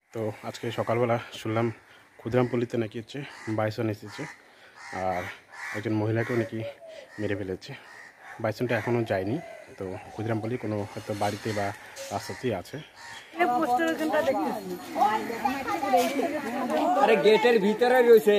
তো আজকে সকালবেলা শুনলাম ক্ষুদিরামপল্লিতে নাকি হচ্ছে বাইসন এসেছে, আর একজন মহিলাকেও নাকি মেরে ফেলেছে। বাইসনটা এখনও যায়নি, তো ক্ষুদিরামপল্লি কোনো হয়তো বাড়িতে বা রাস্তাতেই আছে। আরে গেটের ভিতরে রয়েছে।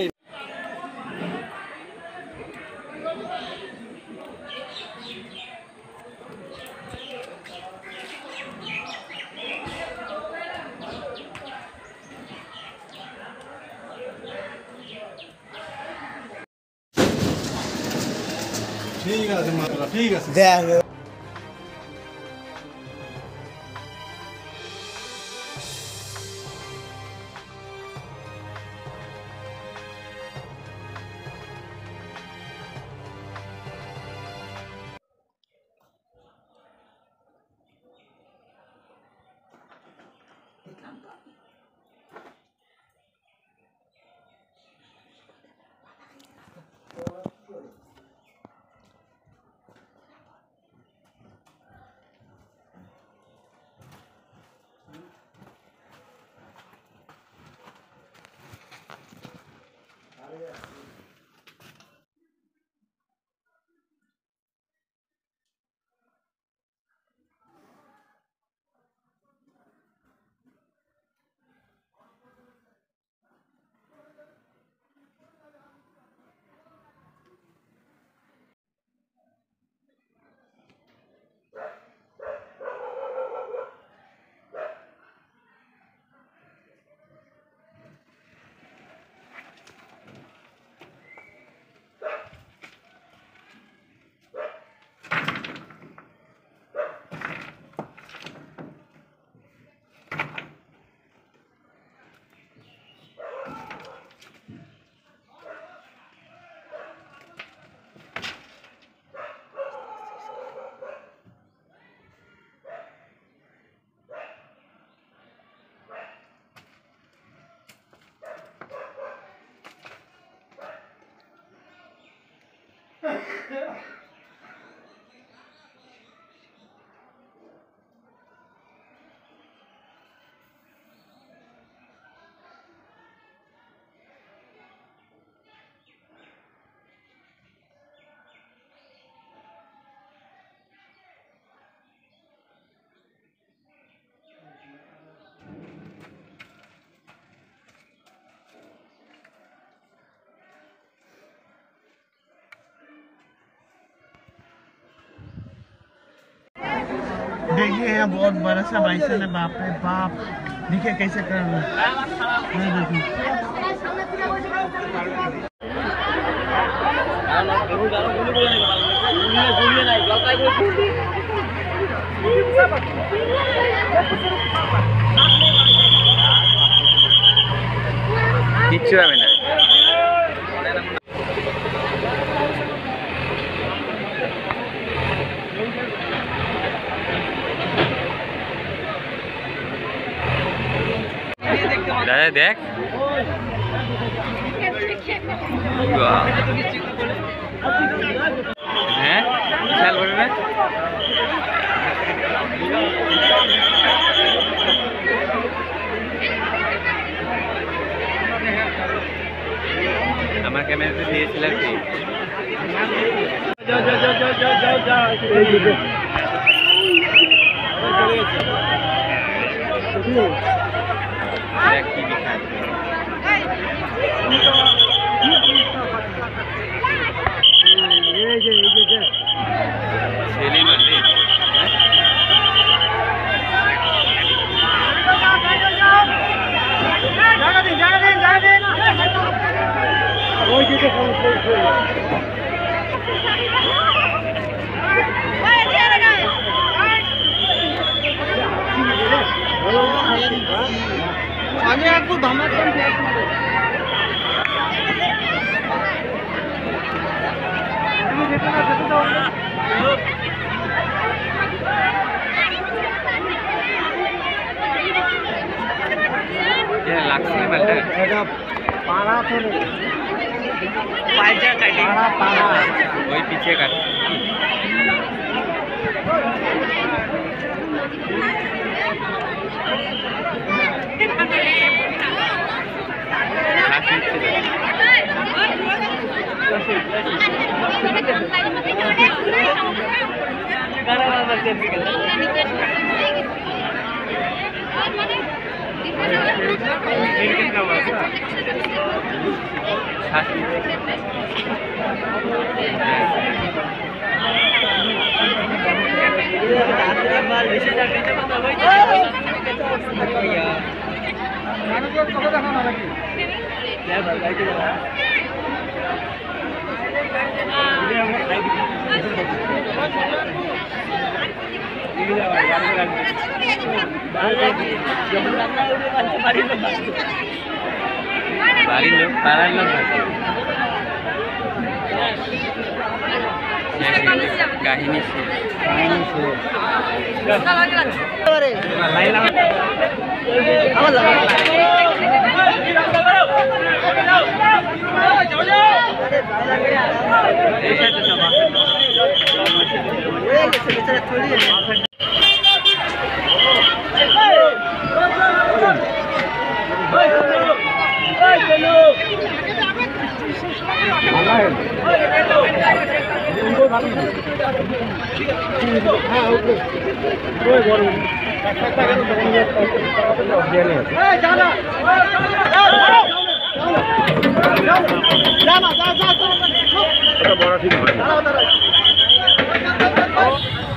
ঠিক আছে মাত্রা, ঠিক আছে। देखिए यहाँ बहुत बड़ा सा बाइसन है, बाप रे बाप। देखिए कैसे कर रहे কিচ্ছু হবে না। দাদা দেখ, হ্যাঁ বিশাল বড় না। আমার ক্যামেরাতে দিয়েছিলাম কি आगे आपको धमाका লাগছে মালটা पारा थोड़े पायजा काटे पारा वही पीछे काट কাহিনী বড় ঠিক হয়